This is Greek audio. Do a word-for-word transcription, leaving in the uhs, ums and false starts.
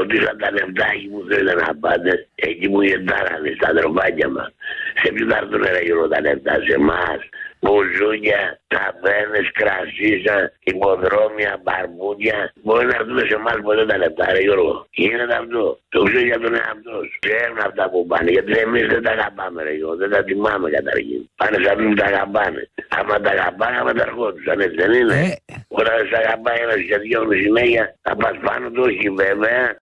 ρωτήσαν τα λεφτάκι που θέλετε να πάτε, εκεί που γεντάρανε στα τροφάκια μας. Σε ποιον θα έρθουν ρε Γιώργο τα λεφτά, σε εμάς? Μπουζούκια, ταβέρνες, κρασίσα, υποδρόμια, μπαρμούδια. Μπορεί να έρθουν σε εμάς ποτέ τα λεφτά, ρε Γιώργο. Γίνεται αυτό. Το ξέρει για τον εαυτό σου. Ξέρουν αυτά που πάνε. Γιατί εμείς δεν τα αγαπάμε, ρε Γιώργο. Δεν τα τιμάμε καταρχήν. Πάνε σαν να τα αγαπάνε. Άμα τα αγαπάνε, άμα τα ερχόντουσαν, έτσι δεν είναι? Ε. Όταν δεν σε αγαπάει ένας και δυο συνέχεια, θα πας πάνω του, όχι βέβαια.